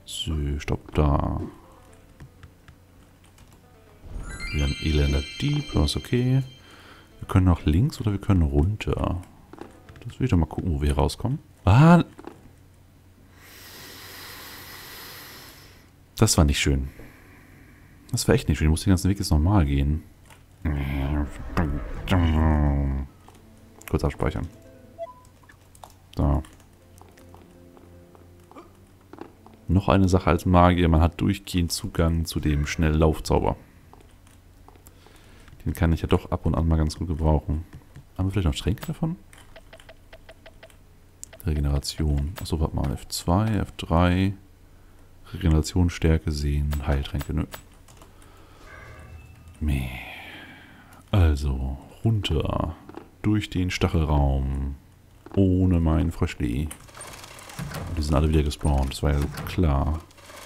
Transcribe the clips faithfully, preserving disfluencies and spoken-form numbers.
So, stopp da. Wieder ein elender Dieb, das ist okay. Wir können nach links oder wir können runter. Das will ich doch mal gucken, wo wir hier rauskommen. Ah! Das war nicht schön. Das war echt nicht schön. Ich muss den ganzen Weg jetzt nochmal gehen. Kurz abspeichern. So. Noch eine Sache als Magier. Man hat durchgehend Zugang zu dem Schnelllaufzauber. Den kann ich ja doch ab und an mal ganz gut gebrauchen. Haben wir vielleicht noch Tränke davon? Regeneration. Achso, warte mal. F zwei, F drei. Regenerationsstärke sehen. Heiltränke, nö. Meh. Also, runter. Durch den Stachelraum. Ohne meinen Fröschli. Die sind alle wieder gespawnt. Das war ja klar.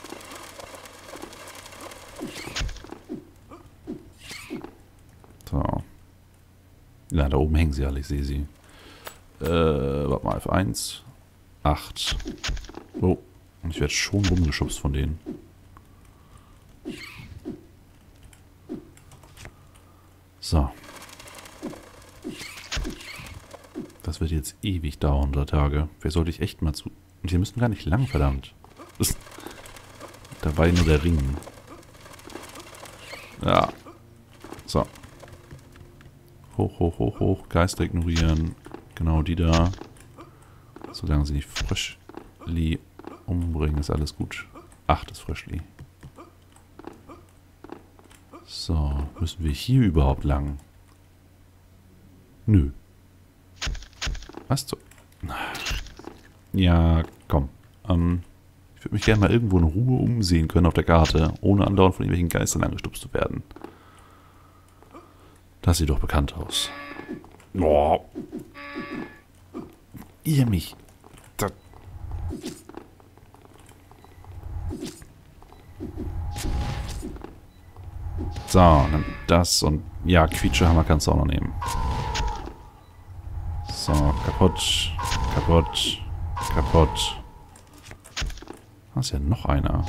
So. Ja, da oben hängen sie alle. Ich sehe sie. Äh, warte mal. F eins. acht. Oh. Und ich werde schon rumgeschubst von denen. So. Das wird jetzt ewig dauern, drei Tage. Vielleicht sollte ich echt mal zu... Und hier müssen gar nicht lang, verdammt. Das... Da war nur der Ring. Ja. So. Hoch, hoch, hoch, hoch. Geister ignorieren. Genau die da. Solange sie nicht Fröschli umbringen, ist alles gut. Ach, das Fröschli. So. Müssen wir hier überhaupt lang? Nö. Was zu... Ja, komm. Ähm, ich würde mich gerne mal irgendwo in Ruhe umsehen können auf der Karte, ohne andauernd von irgendwelchen Geistern angestupst zu werden. Das sieht doch bekannt aus. Boah. Ihr mich. Da. So, nimm das und... Ja, Quietschehammer kannst du auch noch nehmen. So, kaputt, kaputt, kaputt. Da ist ja noch einer.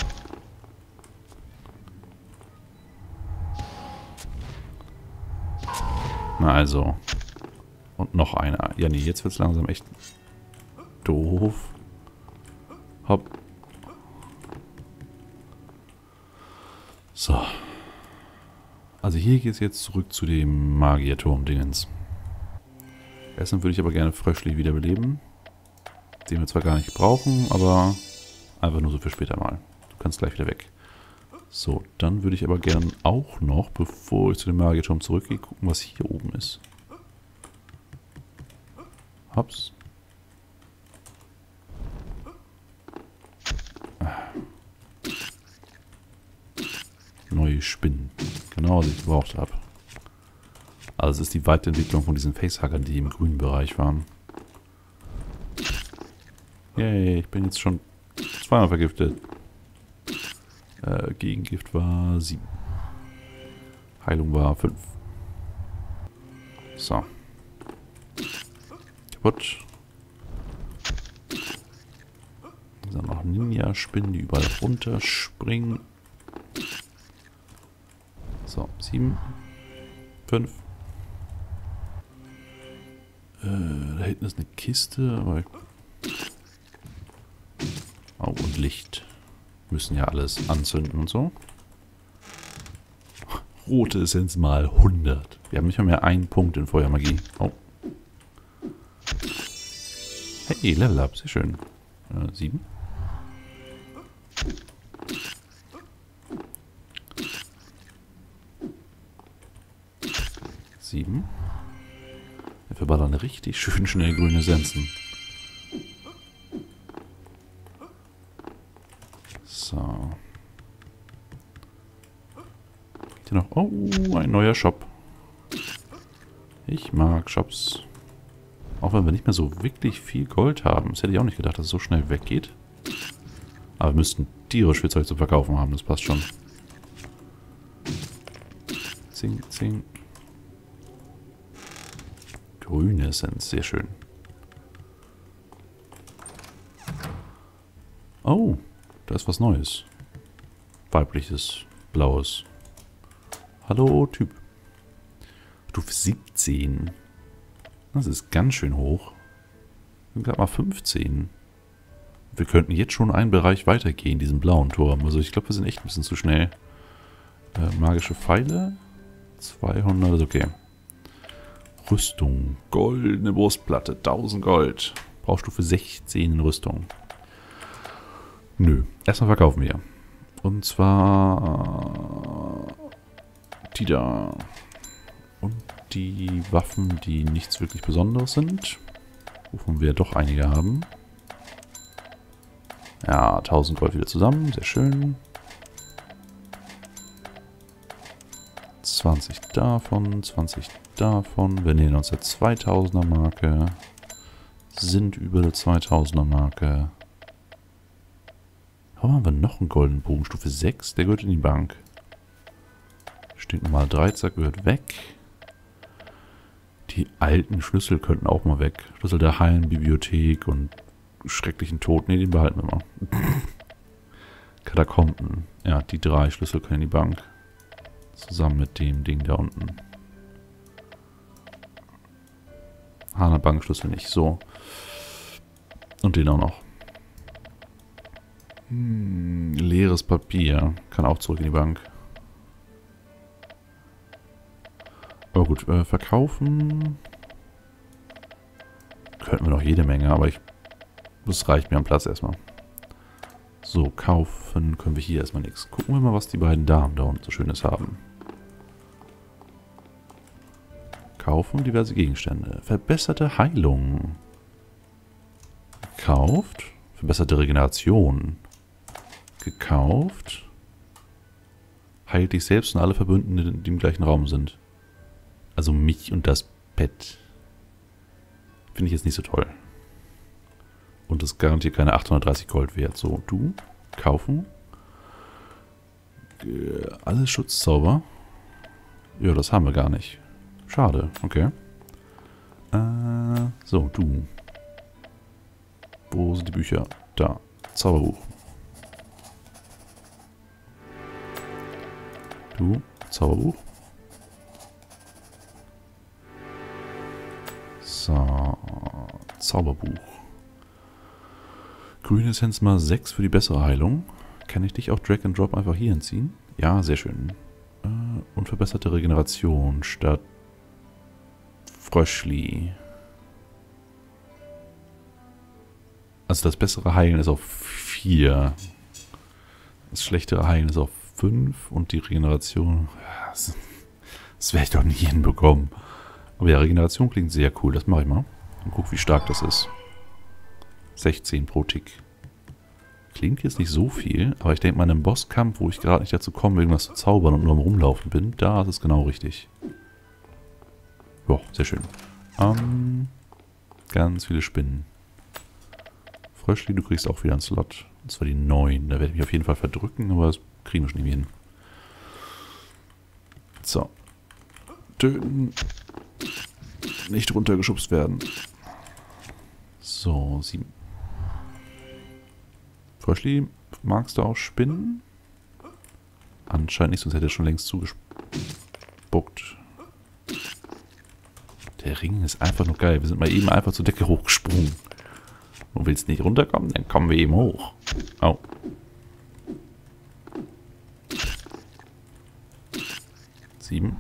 Na also. Und noch einer. Ja, nee, jetzt wird es langsam echt doof. Hopp. So. Also hier geht es jetzt zurück zu dem Magierturm-Dingens. Erstmal würde ich aber gerne Fröschli wiederbeleben. Den wir zwar gar nicht brauchen, aber einfach nur so für später mal. Du kannst gleich wieder weg. So, dann würde ich aber gerne auch noch, bevor ich zu dem Magierturm zurückgehe, gucken, was hier oben ist. Hops. Neue Spinnen. Genau, was ich gebraucht habe. Also es ist die Weiterentwicklung von diesen Facehuggern, die im grünen Bereich waren. Yay, ich bin jetzt schon zweimal vergiftet. Äh, Gegengift war sieben. Heilung war fünf. So. Kaputt. Dann sind noch Ninja-Spinnen, die überall runterspringen. So, sieben. fünf. Äh, da hinten ist eine Kiste, aber... Oh, und Licht. Müssen ja alles anzünden und so. Rote Essenz mal hundert. Wir haben nicht mal mehr einen Punkt in Feuermagie. Oh. Hey, Level Up, sehr schön. Äh, sieben. Sieben. Wir verballern richtig schön schnell grüne Essenzen. So. Hier noch. Oh, ein neuer Shop. Ich mag Shops. Auch wenn wir nicht mehr so wirklich viel Gold haben. Das hätte ich auch nicht gedacht, dass es so schnell weggeht. Aber wir müssten tierisch viel Zeug zu verkaufen haben. Das passt schon. Zing, zing. Grüne Essenz, sehr schön. Oh, da ist was Neues. Weibliches, blaues. Hallo, Typ. Stufe siebzehn. Das ist ganz schön hoch. Wir sind gerade mal fünfzehn. Wir könnten jetzt schon einen Bereich weitergehen, diesen blauen Turm. Also ich glaube, wir sind echt ein bisschen zu schnell. Äh, magische Pfeile. zweihundert, ist okay. Rüstung. Goldene Brustplatte. tausend Gold. Brauchstufe sechzehn in Rüstung. Nö. Erstmal verkaufen wir. Und zwar die da. Und die Waffen, die nichts wirklich Besonderes sind. Wovon wir doch einige haben. Ja, tausend Gold wieder zusammen. Sehr schön. zwanzig davon, zwanzig davon. Wir nähern uns der zweitausender Marke. Sind über der zweitausender Marke. Warum haben wir noch einen goldenen Bogen? Stufe sechs, der gehört in die Bank. Steht nochmal Dreizack, gehört weg. Die alten Schlüssel könnten auch mal weg. Schlüssel der heilen Bibliothek und schrecklichen Tod. Ne, den behalten wir mal. Katakomben. Ja, die drei Schlüssel können in die Bank. Zusammen mit dem Ding da unten. Hahner Bankschlüssel nicht. So. Und den auch noch. Hm, leeres Papier. Kann auch zurück in die Bank. Aber gut, äh, verkaufen. Könnten wir noch jede Menge, aber ich. Das reicht mir am Platz erstmal. So, kaufen können wir hier erstmal nichts. Gucken wir mal, was die beiden Damen da unten so Schönes haben. Kaufen diverse Gegenstände. Verbesserte Heilung. Gekauft. Verbesserte Regeneration. Gekauft. Heilt dich selbst und alle Verbündeten, die im gleichen Raum sind. Also mich und das Pet. Finde ich jetzt nicht so toll. Und das garantiert keine achthundertdreißig Gold wert. So, du. Kaufen. Äh, alles Schutzzauber. Ja, das haben wir gar nicht. Schade, okay. Äh, so, du. Wo sind die Bücher? Da. Zauberbuch. Du. Zauberbuch. So. Zauberbuch. Grüne Essenz mal sechs für die bessere Heilung. Kann ich dich auch Drag and Drop einfach hier hinziehen? Ja, sehr schön. Äh, und verbesserte Regeneration statt Fröschli. Also das bessere Heilen ist auf vier. Das schlechtere Heilen ist auf fünf. Und die Regeneration... Das, das werde ich doch nicht hinbekommen. Aber ja, Regeneration klingt sehr cool. Das mache ich mal. Und guck, wie stark das ist. sechzehn pro Tick. Klingt jetzt nicht so viel, aber ich denke mal in einem Bosskampf, wo ich gerade nicht dazu komme, irgendwas zu zaubern und nur am Rumlaufen bin, da ist es genau richtig. Ja, sehr schön. Ähm, ganz viele Spinnen. Fröschli, du kriegst auch wieder einen Slot. Und zwar die neun. Da werde ich mich auf jeden Fall verdrücken, aber das kriegen wir schon irgendwie hin. So. Töten. Nicht runtergeschubst werden. So, sieben. Fröschli, magst du auch Spinnen? Anscheinend nicht, sonst hätte er schon längst zugespuckt. Der Ring ist einfach nur geil. Wir sind mal eben einfach zur Decke hochgesprungen. Und willst nicht runterkommen, dann kommen wir eben hoch. Oh. Sieben.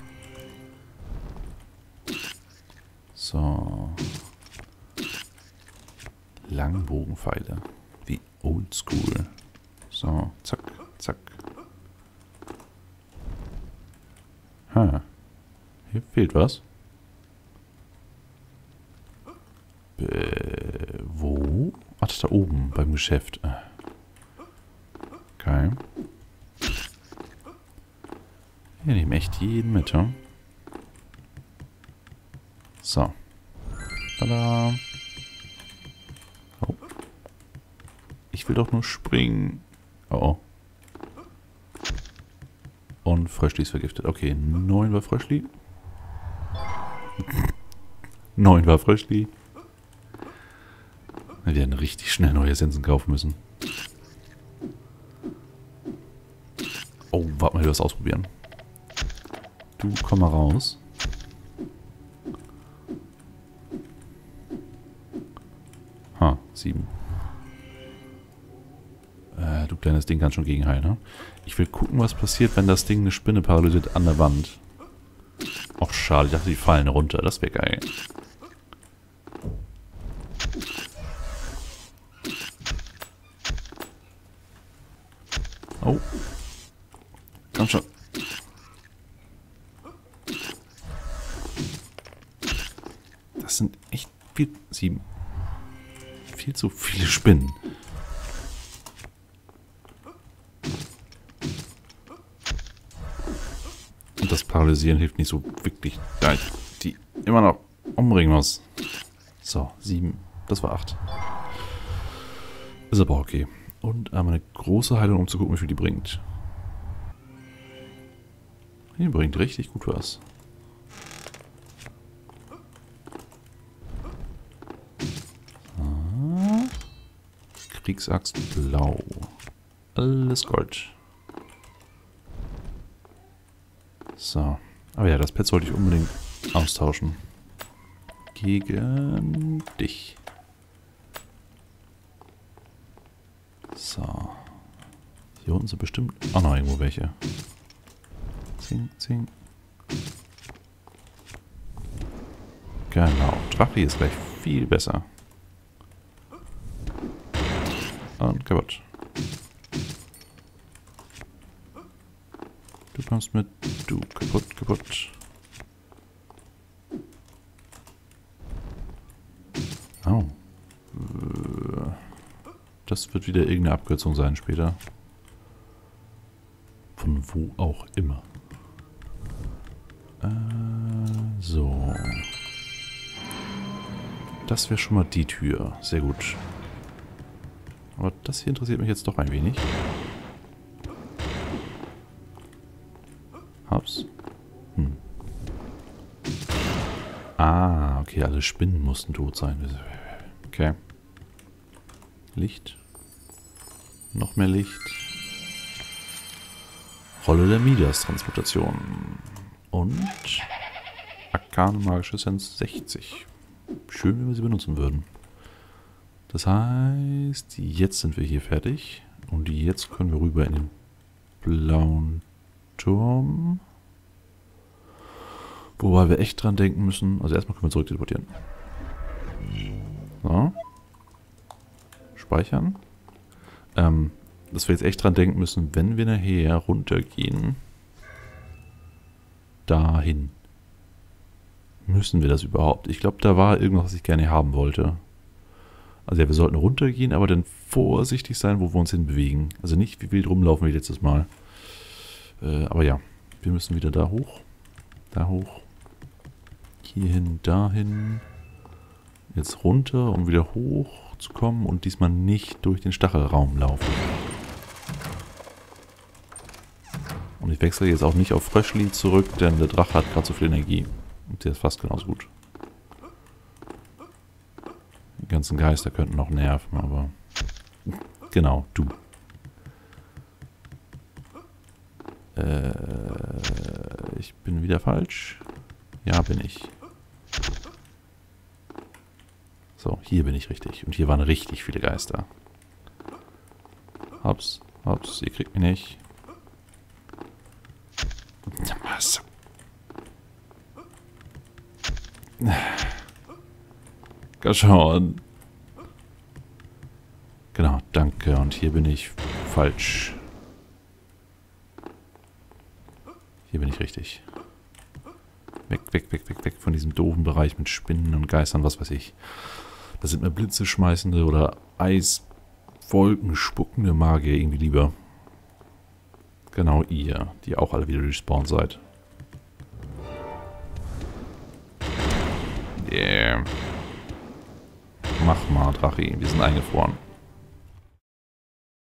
So. Langbogenpfeile. Wie oldschool. So, zack, zack. Ha. Hier fehlt was. Äh, wo? Ach, das da oben beim Geschäft. Okay. Wir nehmen echt jeden mit, hm? So. Tada. Oh. Ich will doch nur springen. Oh, oh. Und Fröschli ist vergiftet. Okay, neun war Fröschli. neun war Fröschli. Wir werden richtig schnell neue Essenzen kaufen müssen. warte mal, wir das ausprobieren. Du, komm mal raus. Ha, sieben. Äh, du kleines Ding kannst schon gegenheilen, ne? Ich will gucken, was passiert, wenn das Ding eine Spinne paralysiert an der Wand. Och, schade, ich dachte, die fallen runter. Das wäre geil. Oh. Komm schon. Das sind echt viel... Sieben. Viel zu viele Spinnen. Und das Paralysieren hilft nicht so wirklich, da ich die immer noch umbringen muss. So, sieben. Das war acht. Ist aber okay. Und einmal eine große Heilung, um zu gucken, wie viel die bringt. Die bringt richtig gut was. Ah. Kriegsaxt blau. Alles Gold. So. Aber ja, das Pet sollte ich unbedingt austauschen. Gegen dich. So. Hier unten sind bestimmt auch noch irgendwo welche. Zing, zing. Genau. Drache ist gleich viel besser. Und kaputt. Du kommst mit. Du, kaputt, kaputt. Oh. Das wird wieder irgendeine Abkürzung sein später. Von wo auch immer. Äh, so. Das wäre schon mal die Tür. Sehr gut. Aber das hier interessiert mich jetzt doch ein wenig. Hab's. Hm. Ah, okay, alle Spinnen mussten tot sein. Okay. Licht. Noch mehr Licht. Rolle der Midas-Transmutation. Und Arkane magische Essenz sechzig. Schön, wenn wir sie benutzen würden. Das heißt, jetzt sind wir hier fertig. Und jetzt können wir rüber in den blauen Turm. Wobei wir echt dran denken müssen. Also erstmal können wir zurück teleportieren. So. Speichern. Ähm, dass wir jetzt echt dran denken müssen, wenn wir nachher runtergehen. Dahin. Müssen wir das überhaupt? Ich glaube, da war irgendwas, was ich gerne haben wollte. Also ja, wir sollten runtergehen, aber dann vorsichtig sein, wo wir uns hinbewegen. Also nicht wie wild rumlaufen wie letztes Mal. Äh, aber ja, wir müssen wieder da hoch. Da hoch. Hierhin, dahin. Jetzt runter, um wieder hoch zu kommen und diesmal nicht durch den Stachelraum laufen. Und ich wechsle jetzt auch nicht auf Fröschli zurück, denn der Drache hat gerade so viel Energie. Und der ist fast genauso gut. Die ganzen Geister könnten noch nerven, aber... Genau, du. Äh, ich bin wieder falsch. Ja, bin ich. So, hier bin ich richtig. Und hier waren richtig viele Geister. Hops, hops, ihr kriegt mich nicht. Was? Komm schon. Genau, danke. Und hier bin ich falsch. Hier bin ich richtig. Weg, weg, weg, weg, weg von diesem doofen Bereich mit Spinnen und Geistern, was weiß ich. Da sind mir Blitze schmeißende oder Eiswolken spuckende Magier irgendwie lieber. Genau ihr, die auch alle wieder respawned seid. Yeah. Mach mal, Drache, wir sind eingefroren.